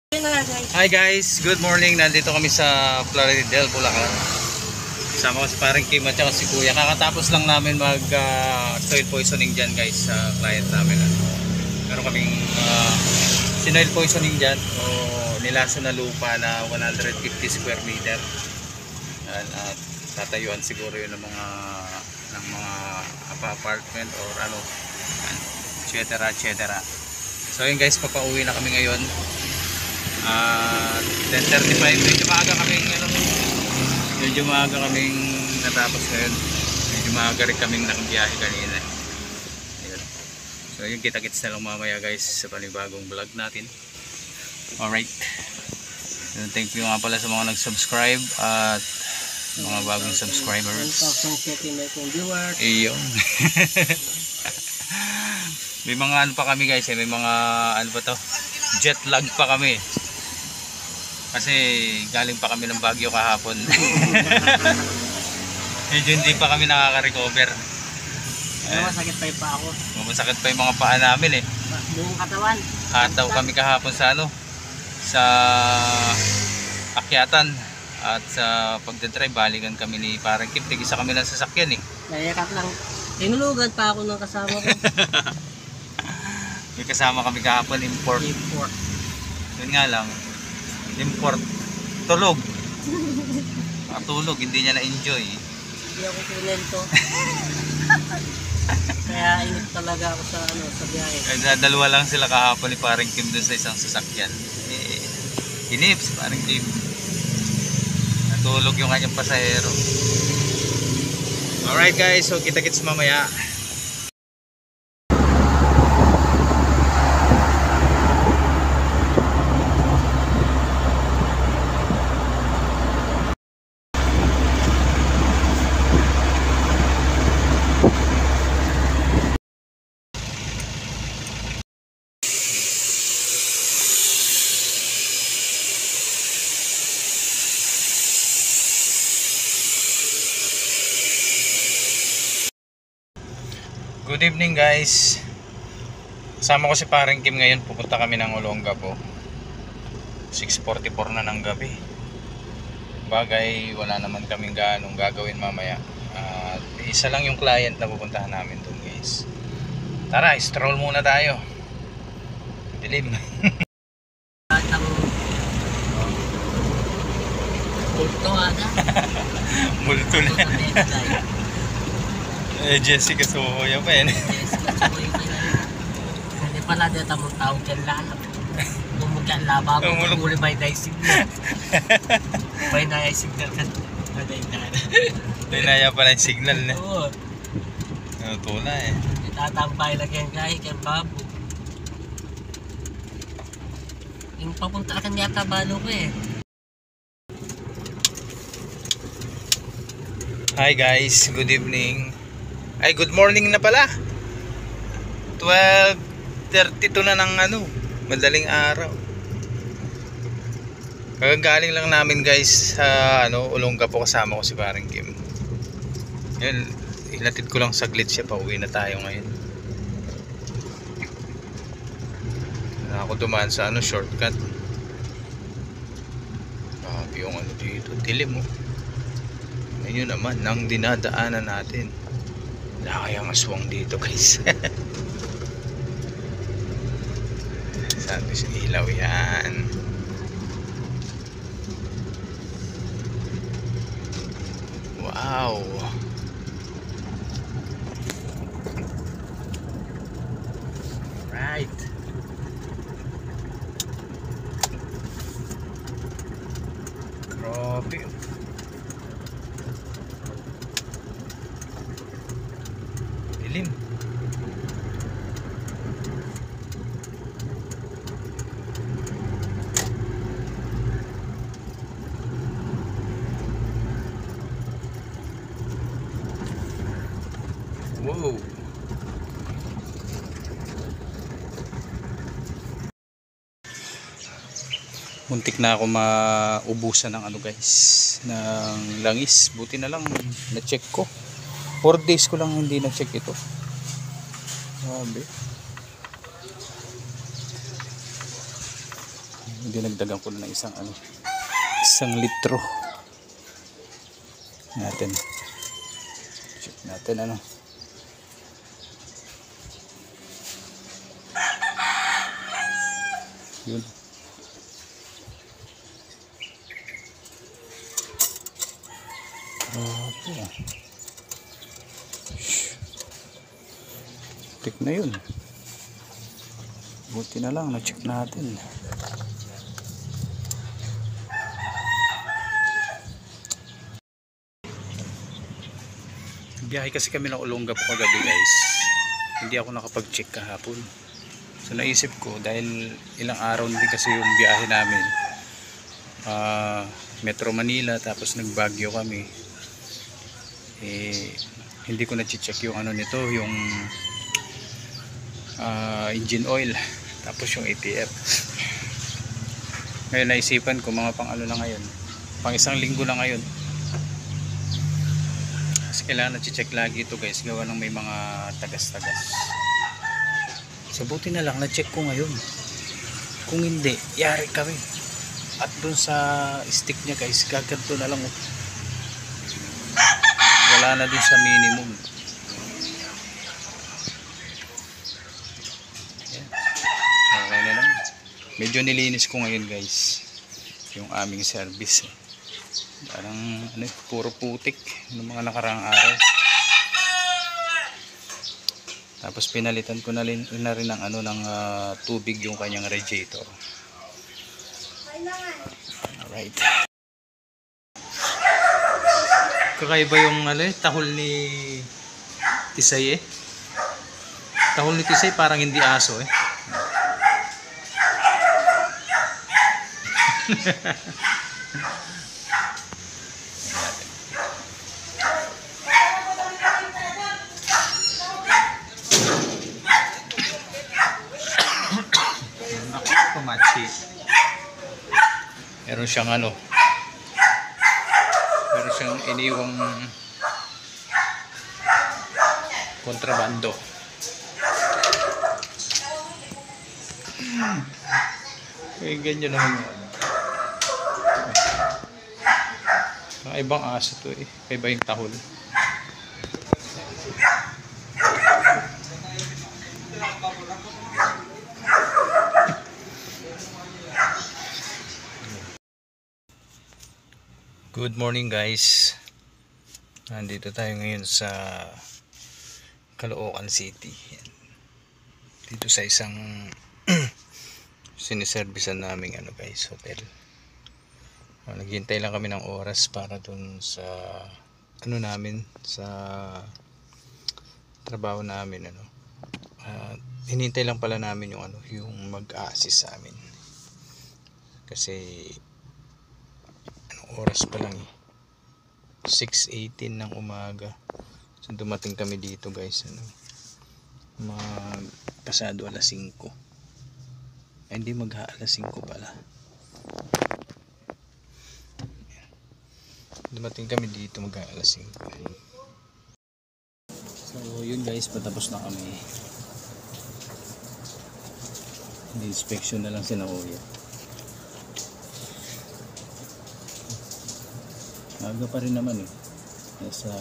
Hi guys, good morning. Nandito kami sa Plaridel, Bulacan. Kasama ko si paring Kim at saka si Kuya. Kakatapos lang namin mag soil poisoning dyan guys sa client namin. Meron kaming sinoil poisoning dyan o nilaso na lupa na 150 square meter. At tatayuan siguro yun ng mga apartment or ano, etc. So yun guys, papauwi na kami ngayon. 10:35, medyo maaga kaming natapos ngayon. Medyo maaga rin kaming nakabiyahe kanina. Ayun. So yun, kita-kits na lang mamaya guys sa panibagong vlog natin. Alright, thank you nga pala sa mga nag-subscribe at mga bagong subscribers. Iyon. May mga ano pa kami guys, may mga ano pa to, jet lag pa kami. Kasi galing pa kami ng Baguio kahapon. Medyo hindi pa kami nakaka-recover. Masakit pa yung paa ko. Masakit pa yung mga paa namin eh. Buong katawan. Hataw kami kahapon sa ano, sa akyatan. At sa pagdadrive, balikan kami ni parang Kim. Tig-isa kami ng sasakyan eh. Nayakat lang. Tinulugan pa ako ng kasama ko. May kasama kami kahapon, import. Yun nga lang, import, tulog. Tulog, hindi niya na-enjoy. Hindi ako kunento. Kaya inip talaga ako sa ano, sa biyahe. Kaya dalawa lang sila kahapon ni parang Kim dun sa isang sasakyan. Inip si parang Kim. Natulog yung kanyang pasahero. Alright guys, so kita-kits mamaya. Good evening guys. Kasama ko si parang Kim ngayon. Pupunta kami ng Olongapo. 6:44 na ng gabi. Bagay, wala naman kaming ganong gagawin mamaya. Isa lang yung client na pupuntahan namin doon guys. Tara, stroll muna tayo. Dilim. Multo ada. Multo na. Jessica Sohoya pa yan. Jessica Sohoya pa yan. Hindi pala dito mong tao dyan lalap. Bumugyan laba mo. Muli may signal. May naya signal ka. May naya pala yung signal na. Oo. Tula eh. Itatampay lang yan kahit yung babo. Yung papunta ka yata balo ko eh. Hi guys, good evening. Ay, good morning na pala. 12:32 na ng ano, madaling araw. Kagagaling lang namin guys sa ano, Olongapo, kasama ko si parang Kim. Yan, hinatid ko lang saglit siya, pauwi na tayo ngayon. Ako dumaan sa ano, shortcut. Yung ano dito, dilim oh. Ayun naman, nang dinadaanan natin. Nakayang aswang dito guys. Sabi sa ilaw yan. Wow. Right. Grabe. Dilim. Wow. Muntik na ako maubusan ng ano guys, ng langis. Buti na lang na-check ko. 4 days ko lang hindi na-check ito. Grabe. dinagdagan ko na ng isang litro natin. Check natin yun. Check na yun. Buti na lang na-check natin. Biyahe kasi kami ng Olongapo kagabi guys. Hindi ako nakapag-check kahapon. So naisip ko dahil ilang araw din kasi yung biyahe namin. Metro Manila tapos nag-Baguio kami. Hindi ko na-check yung nito, yung engine oil tapos yung ATF. Ngayon naisipan ko mga pang na ngayon. Pang isang linggo na ngayon. Kasi kailangan na-check lagi ito guys, gawa ng may mga tagas-tagas. So buti na lang na-check ko ngayon. Kung hindi, yari kami. At dun sa stick niya guys, gaganto na lang. Wala na dun sa minimum. Yan. Okay na lang. Medyo nilinis ko ngayon guys yung aming service. Parang puro putik ng mga nakaraang araw. Tapos pinalitan ko na rin ng tubig yung kanyang radiator. Alright. Kakaiba yung tahol ni Tisay Tahol ni Tisay parang hindi aso Pumachi. Meron siyang meron siyang iniwang kontrabando. Ganyan naman. Ibang aso to Iba yung tahol. Good morning guys. Nandito tayo ngayon sa Caloocan City. Dito sa isang siniservisan naming guys, hotel. Naghihintay lang kami ng oras para dun sa namin, sa trabaho namin hinihintay lang pala namin yung mag-a-assist sa amin. Kasi oras pa lang 6:18 ng umaga. So dumating kami dito guys pasado alas 5. Hindi alas 5 pala. Dumating kami dito alas 5. So yun guys, patapos na kami. Inspection na lang si Naoya. Aga pa rin naman nasa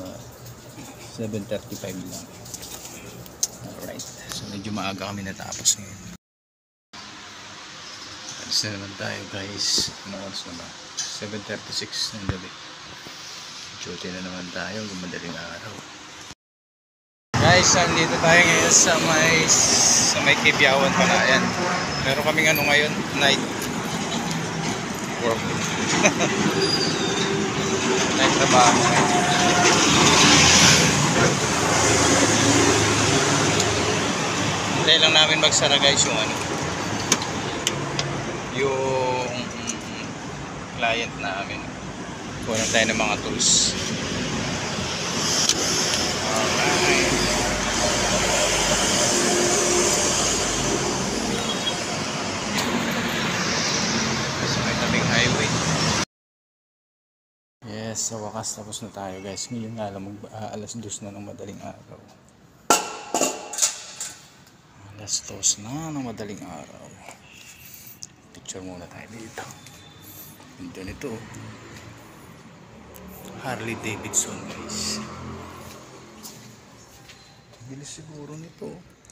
7:35 lang. Alright, so medyo maaga kami natapos ngayon. Alis na naman tayo guys. Oras na ba? 7:36 ng gabi. Duty na naman tayo, madaling araw. Guys, andito tayo ngayon sa may Kibiawan pala. Ayan, meron kaming ngayon, night work. Night trabaho. Hintay lang namin magsara guys yung client namin. Kuha tayo ng mga tools. Alright. Sa may tabing highway. Yes, sa wakas tapos na tayo guys. Ngayon nga lang alas 2 na ng madaling araw. Alas 2 na ng madaling araw. Picture muna tayo dito. Ito nito. Harley Davidson guys. Bilis siguro nito.